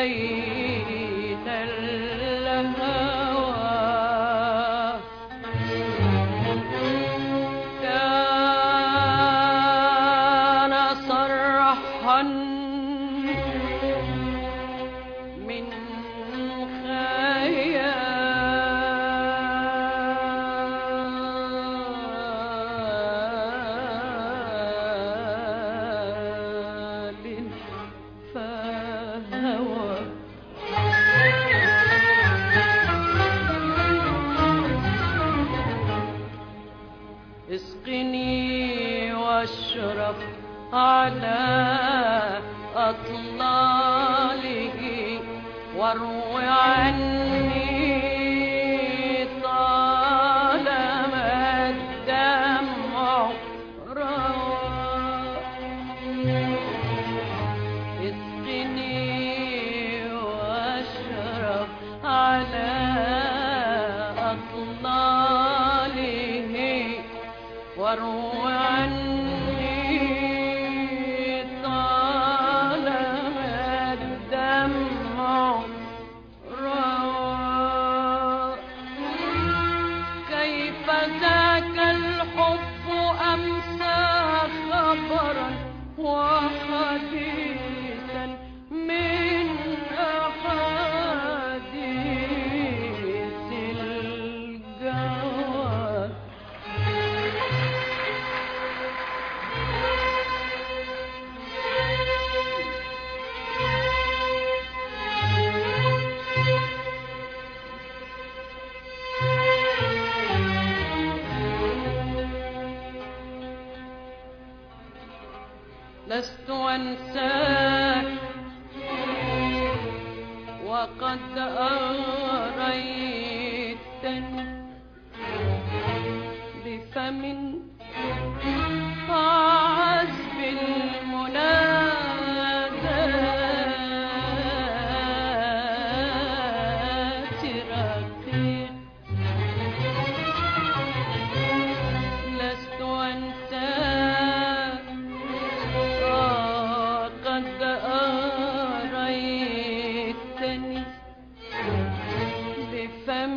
بين الهوى كان صرحا من خيال فهوى اسقني واشرب على أطلاله واروِ عني طالما الدمع روى اسقني واشرب على أطلاله واروِ عني طالما الدمع روى كيف ذاك الحب أمسى خبرا وحديثا من أحاديث الجوى لست أنساك وقد أغريتني بفم عذب المنادات رقيق لست أنساك قد أريتني بفم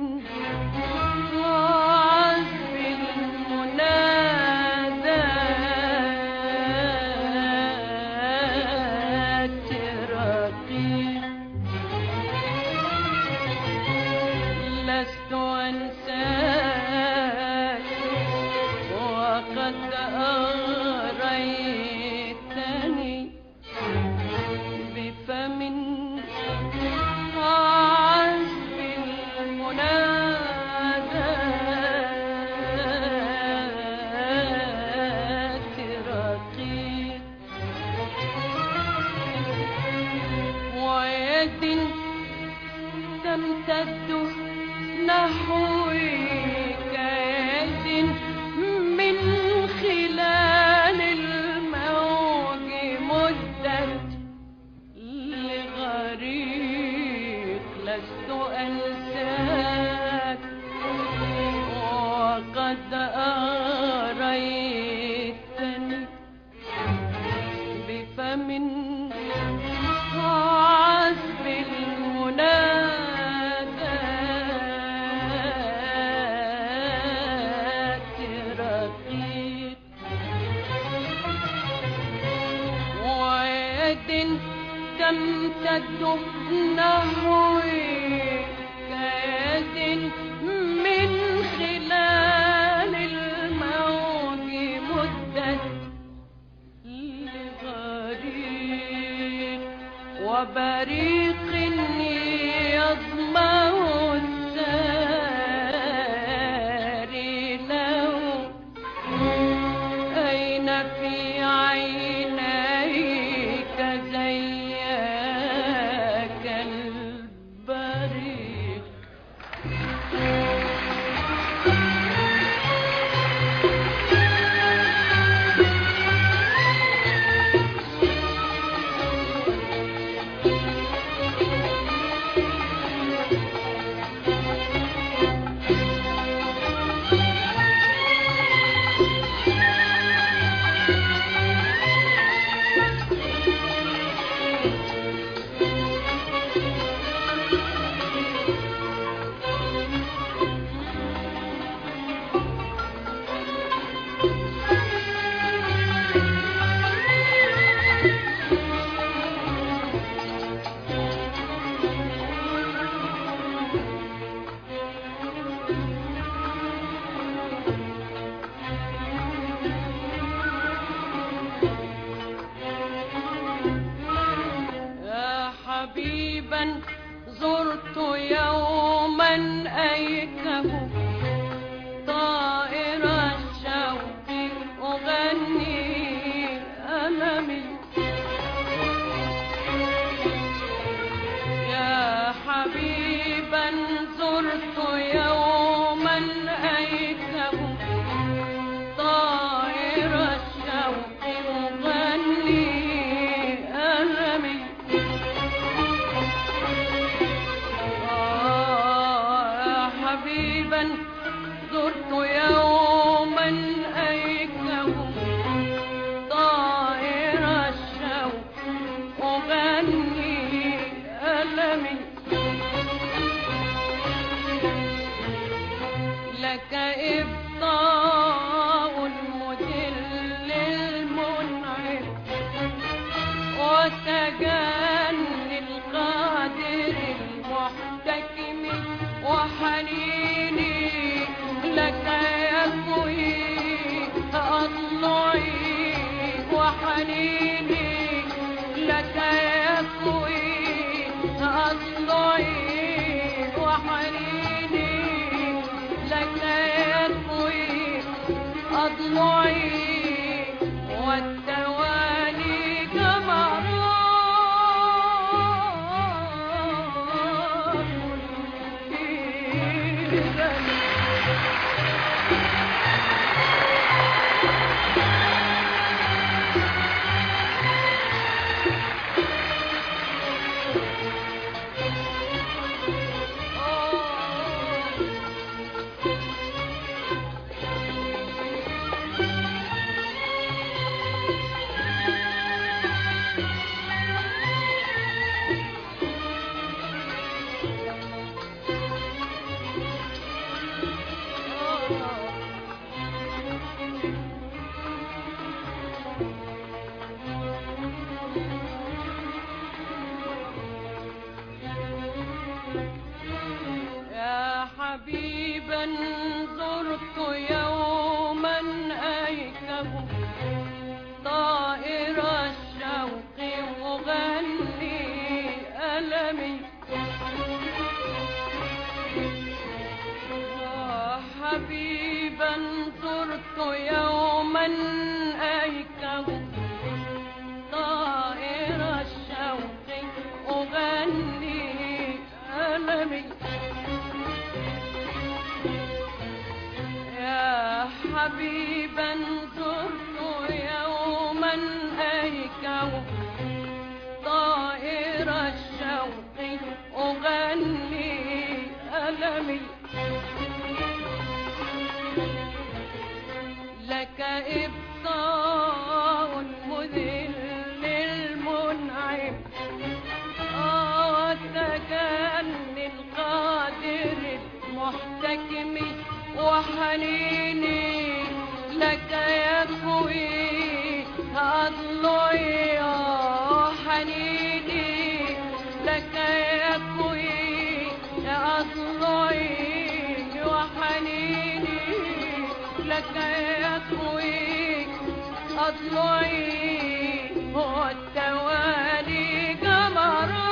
عذب المنادات رقيق لست أنساك وقد أريتني بفم عذب المنادات رقيق ويد تمتد نحوي كيد من خلال الموج مدت لغريق لست أنساك وقد أريتني بفم عذب المنادات رقيق ويد تمتد نحوي كيد من خلال الموج مدت لغريق وبريق يظمأ الساري له أين في عينيك زياك البريق حبيبا زرت يوما أيكه طائر الشوق أغني ألمي. يا حبيبا زرت يوما أيكه طائر الشوق أغني ألمي. حبيبا زرت يوما أيكه طائر الشوق أغني ألمي. لك إبطاء المذل المنعم وتجني القادر المحتكم وحنيني لك يكوي أضلعي وحنيني لك يكوي أضلعي وحنيني لك يكوي أضلعي والتوالي جمرات حبيبا زرت يوما أيكه طائر الشوق أغني ألمي. حبيبا زرت يوما أيكه طائر الشوق أغني ألمي. حبيبا زرت يوما أيكه طائر الشوق أغني ألمي. لك إبطاء المذل المنعم وتجني القادر المحتكم وحنيني لك يكوي أضلعي حنيني لك يكوي أضلعي وحنيني لك يكوي أضلعي والتوالي جمرات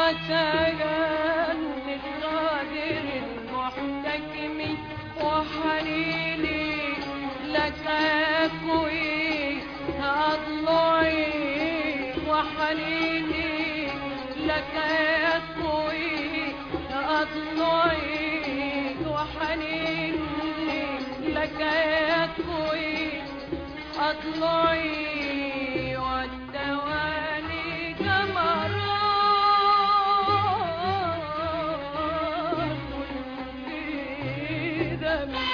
وسجان للقادر المحتكم وحنيني لك يكوي أضلعي وحنيني لك يكوي أضلعي وحنيني لك يكوي أضلعي والدواني جمرات في دمي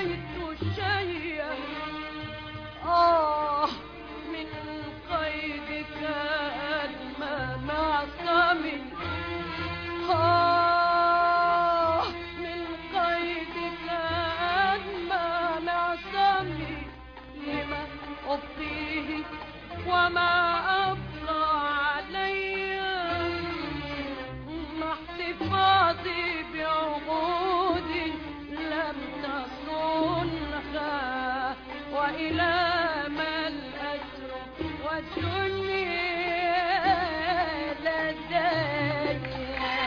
رأيت شيئا من قيدك أمام عصامي من قيدك أمام عصامي لما أبقيه وما أبقى علي مع احتفاظي بعهود لم تصنها وإلى ما الأسر والدنيا لدي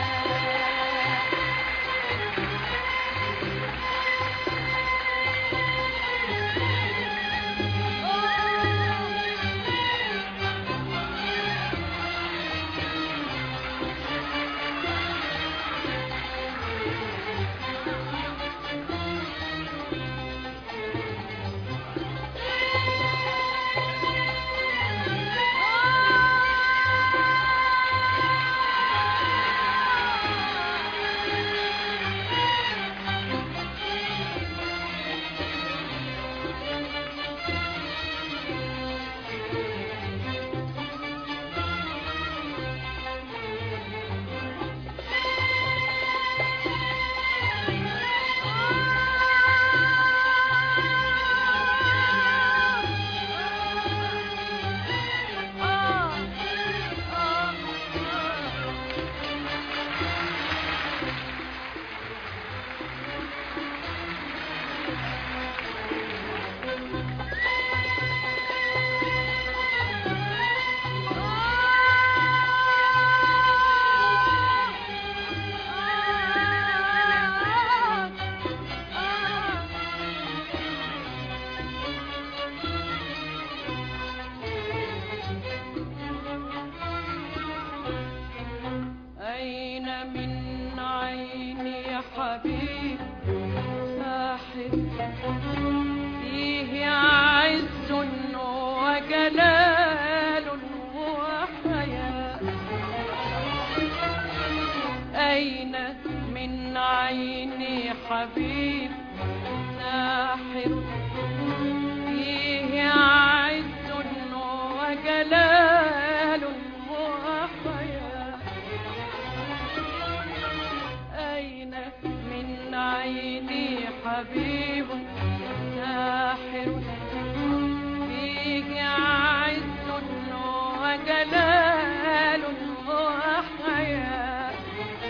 حبيب ساحر فيه عز وجلال وحياء أين من عيني حبيب ساحر فيه عز وجلال وحياء أين من عيني حبيب ساحر فيه عز وجلال وحياء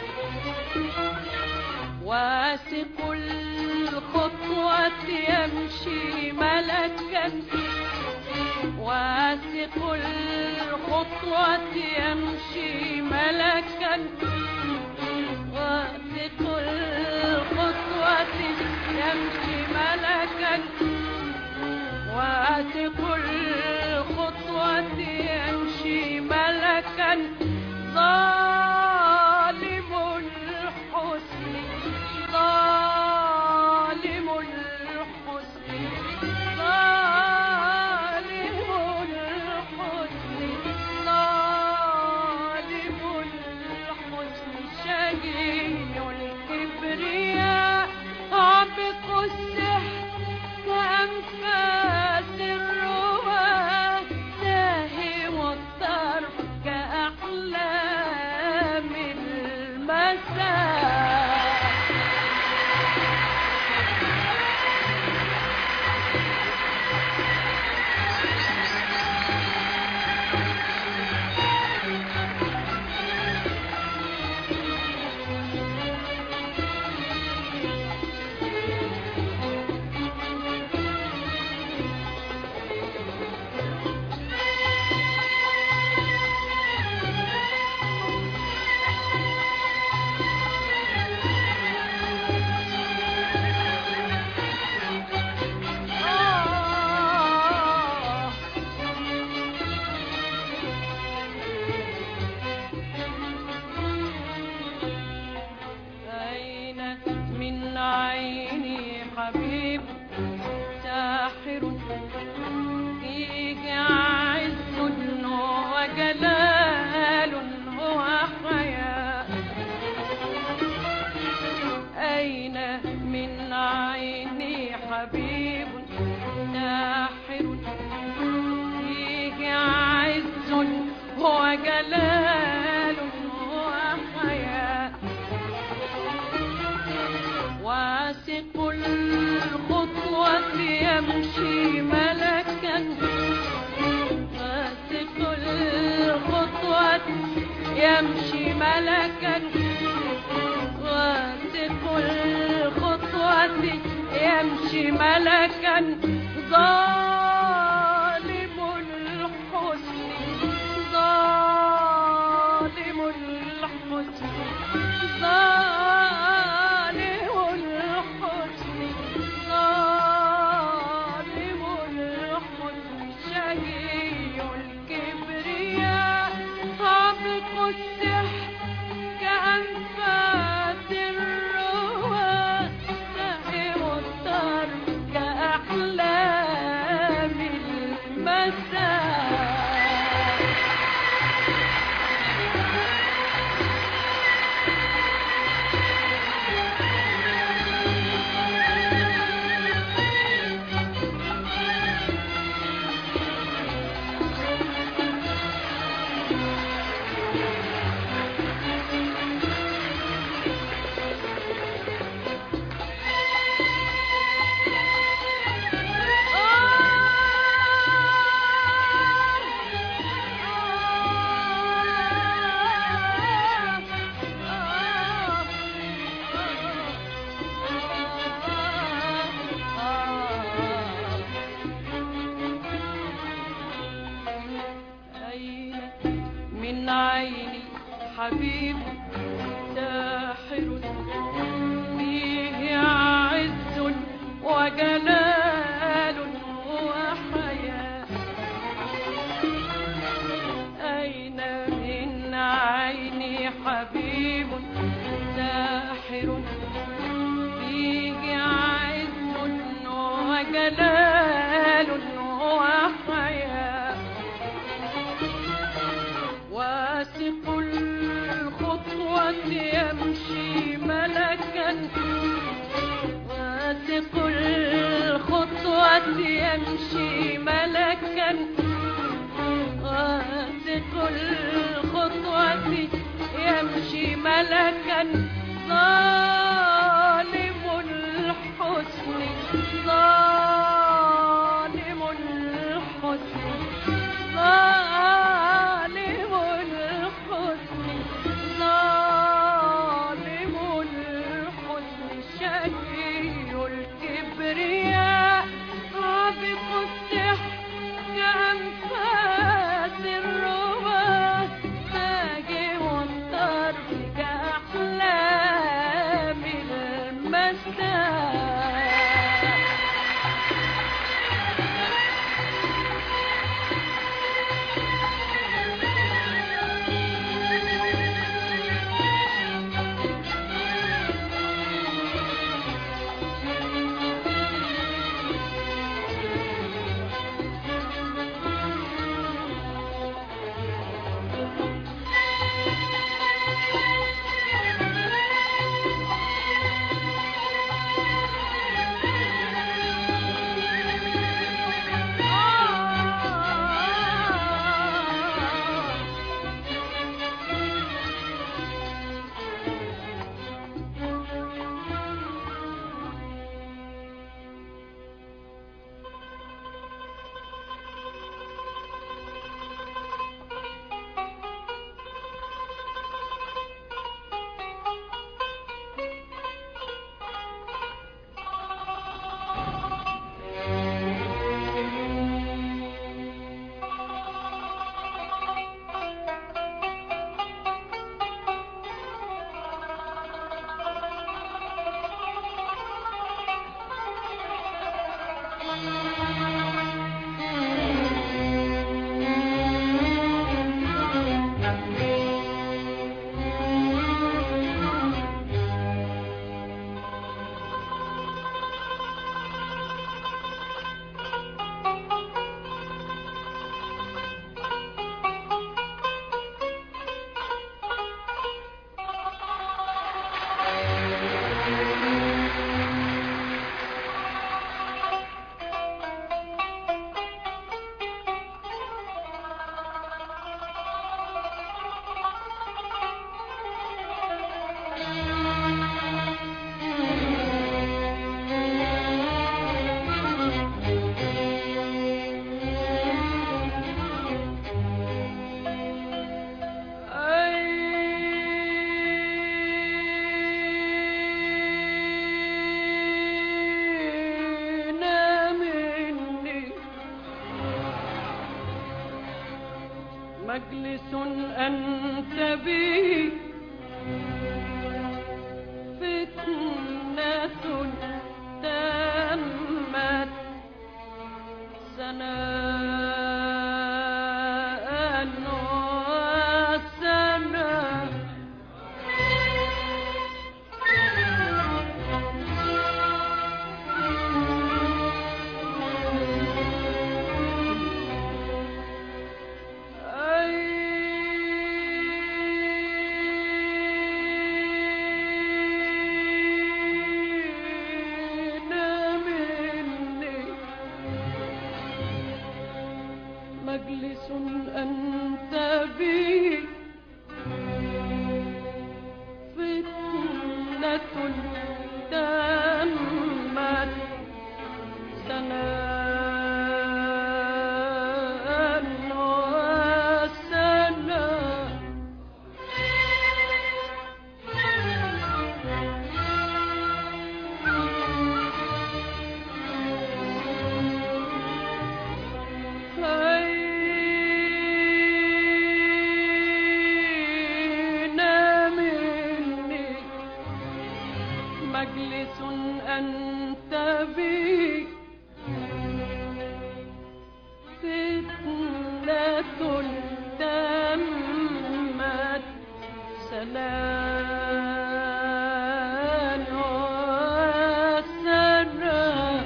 واثق الخطوة يمشي ملكا واثق الخطوة يمشي ملكا واثق الخطوة يمشي ملكا واثق الخطوة يمشي ملكا ظالم الحسن ظالم الحسن ظالم الحسن ظالم الحسن شقي الكبرياء عبق السحر كأنفاس الروح حبيب ساحر فيه عز وجلال وحياة واثق الخطوة يمشي ملكا واثق الخطوة يمشي ملكا واثق الخطوة يمشي ملكا ظالم الحسن ظالم الحسن ظالم الحسن ظالم الحسن شقي الكبرياء عبق السحر كأنفاس الروى سائر الطرب كأحلام المساء من عيني حبيب ساحر فيه عز وجلال وحياة أين من عيني حبيب ساحر فيه عز وجلال وحياة واثق الخطوة يمشي ملكا واثق الخطوة يمشي ملكا واثق الخطوة يمشي ملكا ظالم الحسن ظالم الحسن ظالم الحسن ظالم الحسن شقي الكبرياء عابق السحر كأنفاس الروى ساجم الطرف كأحلام المساء مجلس أنت به فتنة تمت سناء وسناء مجلس أنت به فتنة تمت سناء وسناء مجلس أنت به فتنة تمت سناء وسناء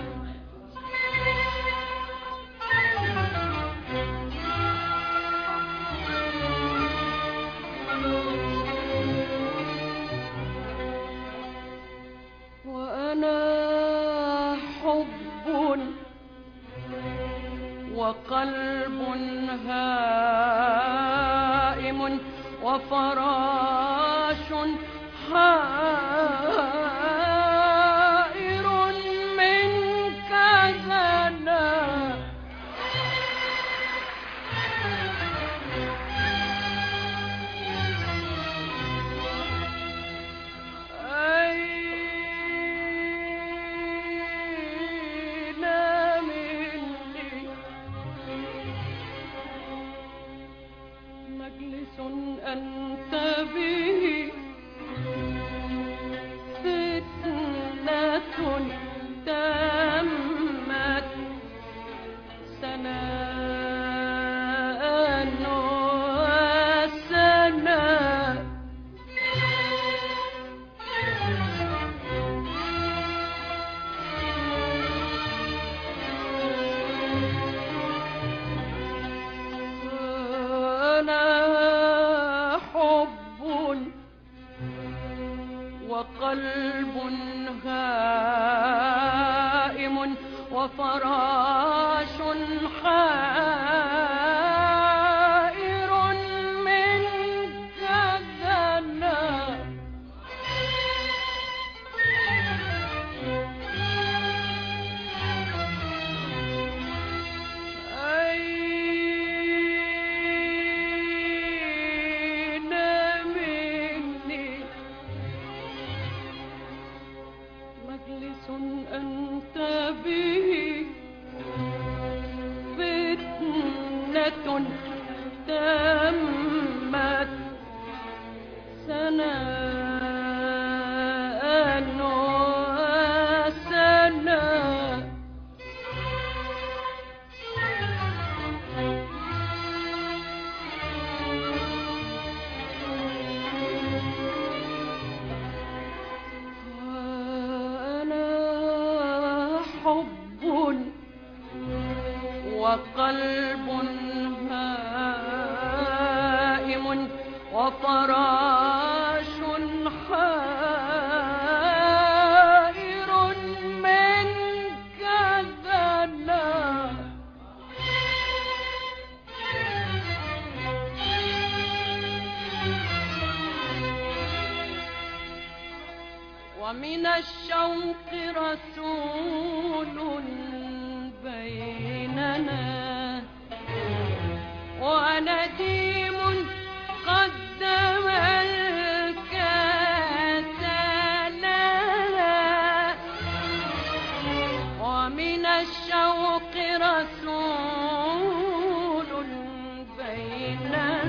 وأنا حب وقلب هائم وفراش حائر منك زنا مجلس أنت به فتنة تمت سناء وسناء وقلب هائم وفراش حائر منك زنا مجلس أنت به فتنة تمت سناء وسناء حب وقلب هائم وفراش حائر منك زنا ومن الشوق رسول بيننا ونديم قدم الكاس لنا ومن الشوق رسول بيننا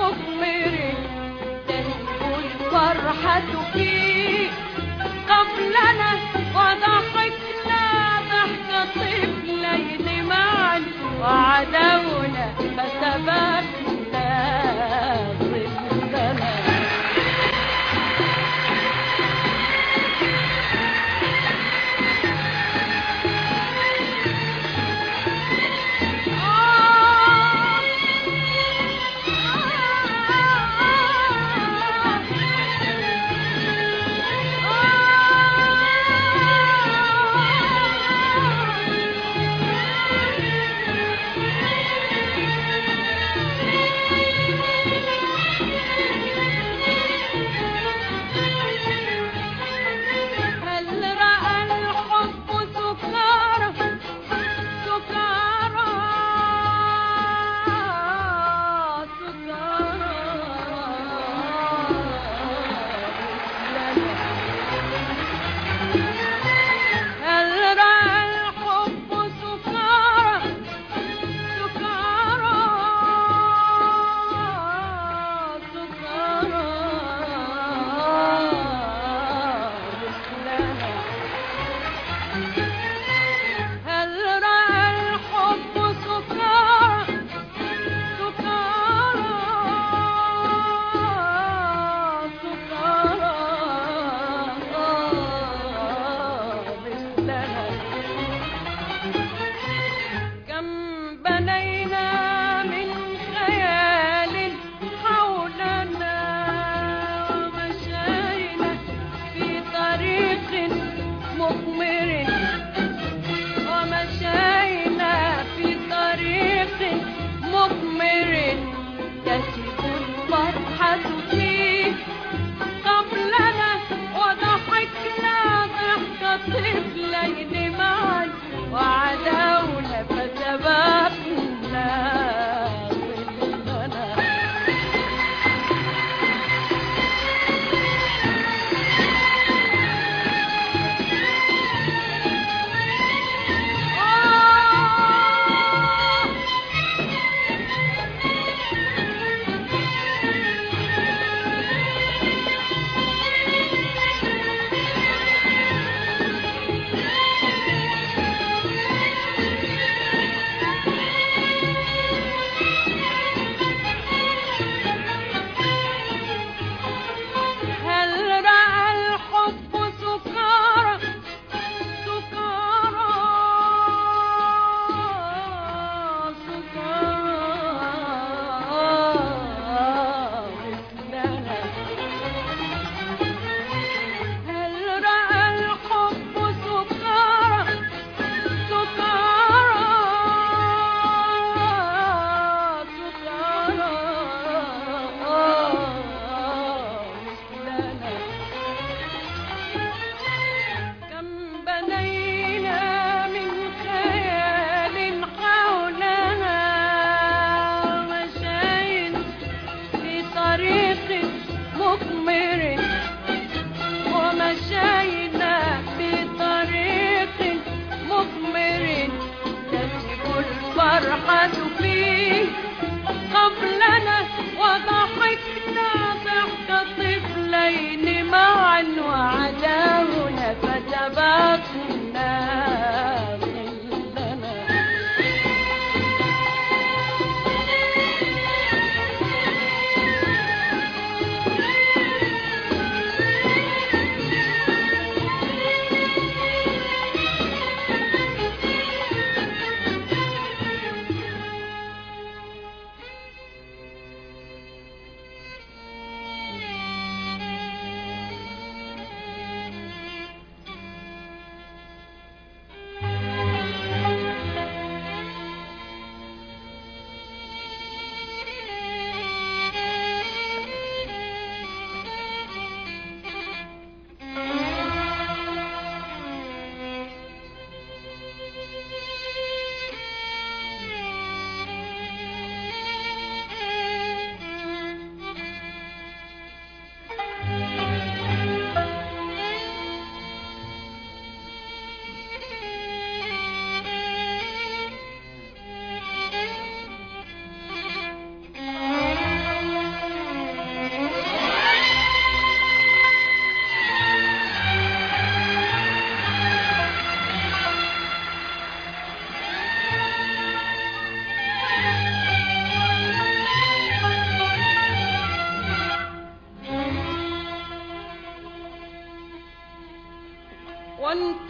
مغمر تهب الفرحة فيه قبلنا وضحكنا ضحك طفلين معا وعدونا فسبقنا ظلنا.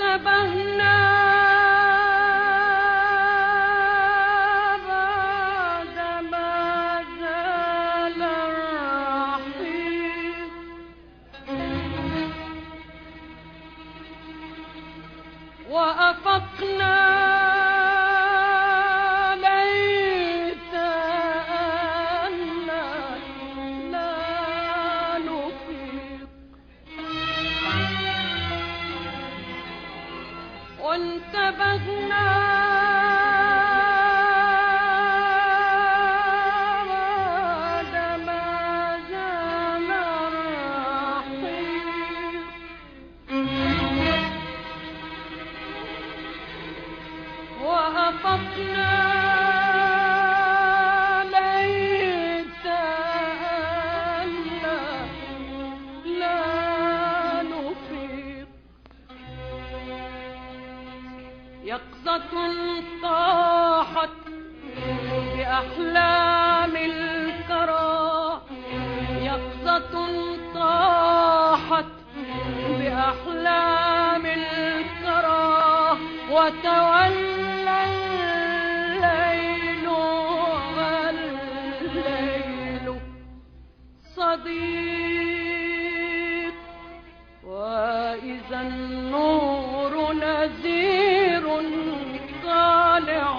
وانتبهنا بعدما زال الرحيق وأفقنا ليت أننا لا نفيق وانتبهنا بعدما زال الرحيق وأفقنا ليت أننا لا نفيق يقظة طاحت بأحلام الكرى يقظة طاحت بأحلام الكرى وتولى الليل والليل صديق وإذا النور نذير طالع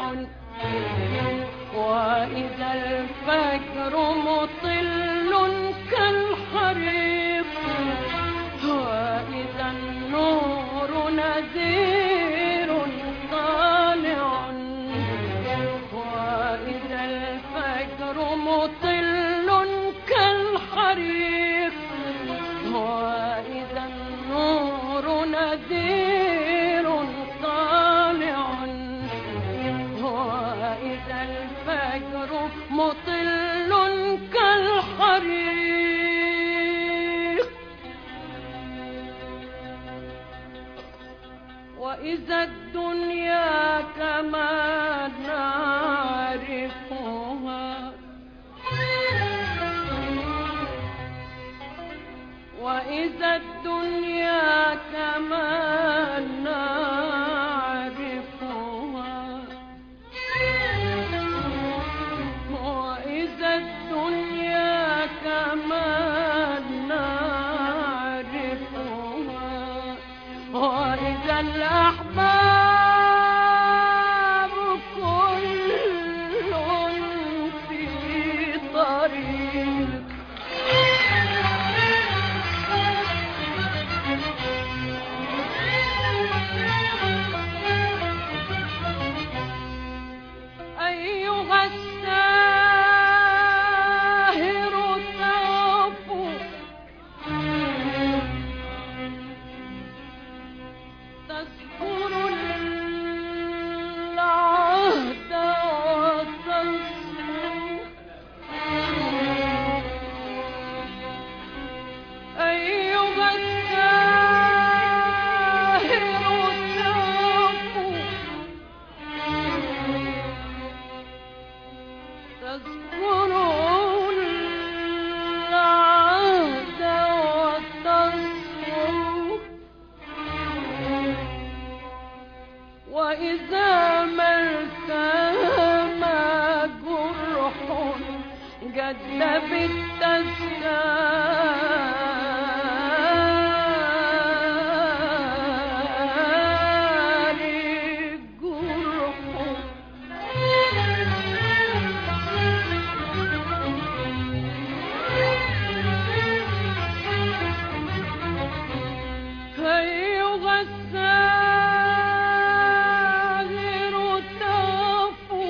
وإذا الفجر مطل كالحريق وإذا النور نذير طالع وإذا الفجر مطل كالحريق وإذا النور نذير طالع وإذا الفجر مطل كالحريق وإذا الدنيا كما نعرفها وإذا الدنيا كما نعرفها وإذا الدنيا كما نعرفها وإذا الأحباب كل في طريق أيها الساهر تعفو تذكر العهد وتصفو أيها الساهر تعفو تذكر العهد وتصفو وإذا ما التام جرح جد بالتذكار جرح أيها الساهر تعفو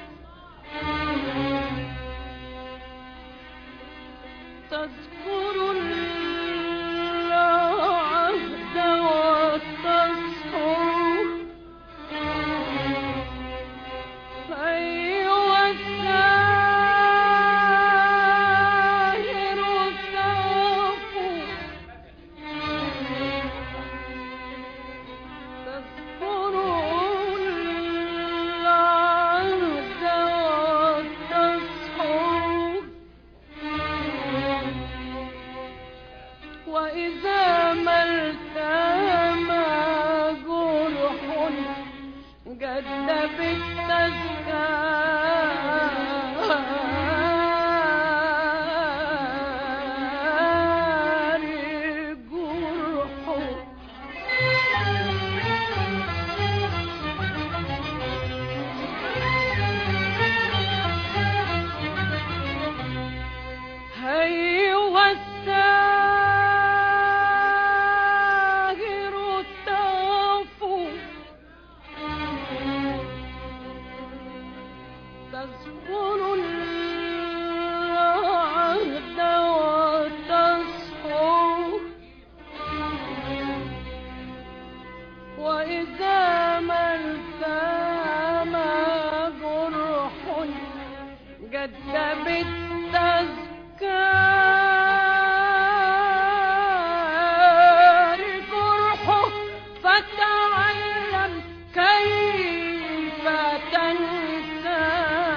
تذكر العهد وتصفو أيها الساهر تعفو تذكر العهد وتصفو بالتذكار جرحه فتعلم كيف تنسى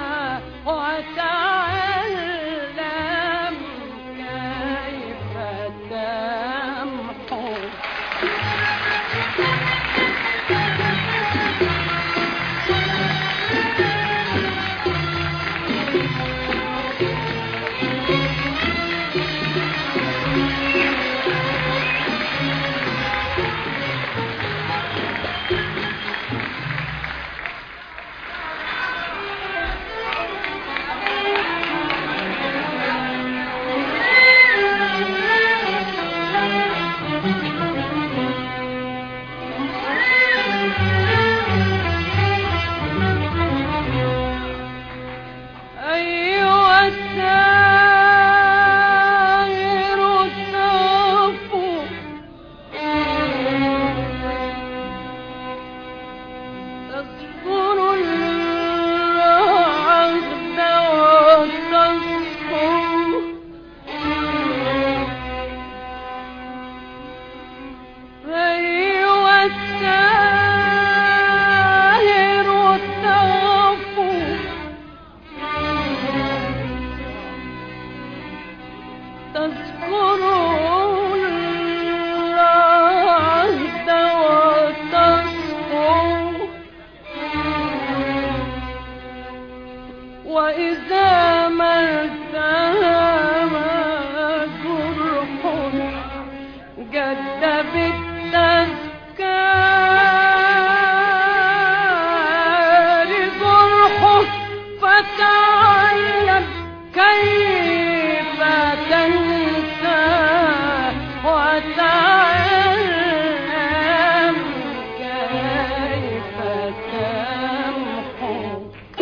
وتعلم كيف تمحو. وإذا ما التهم جرح جد بالتذكار جرحه فتعلم كيف تنسى وتعلم كيف تمحو.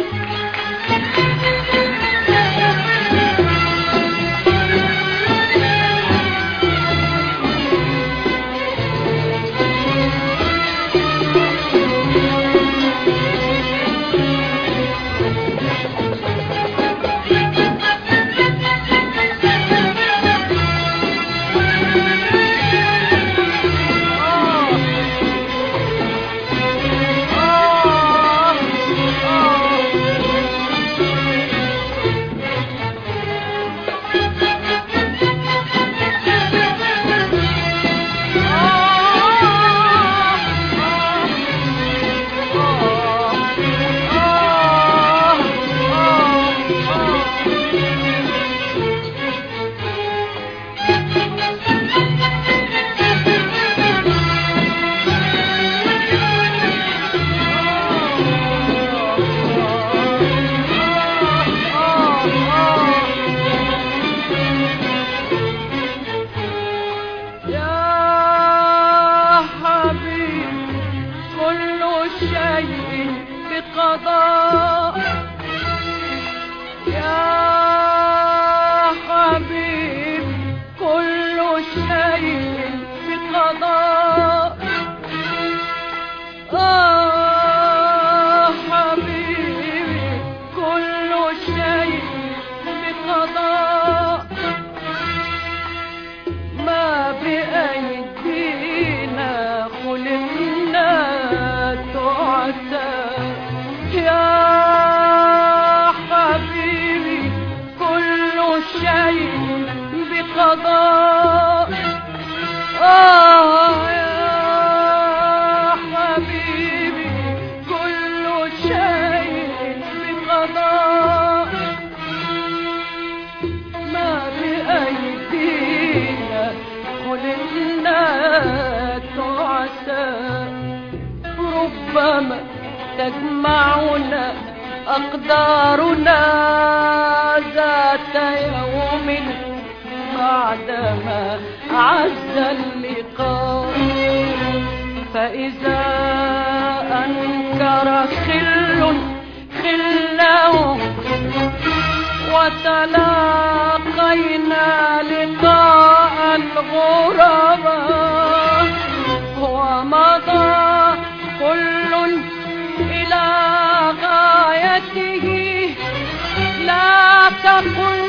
بقضاء يا حبيب كل شيء بقضاء. حبيبي كل شيء بقضاء ما بأيدينا خلقنا تعسى يا حبيبي كل شيء بقضاء. يا حبيبي كل شيء بقضاء ما بأيدينا خلقنا تعسى. ربما تجمعنا أقدارنا ذات يوم بعدما عز اللقاء. فإذا أنكر خل خله وتلاقينا لقاء الغرباء ومضى كل إلى غايته لا فراق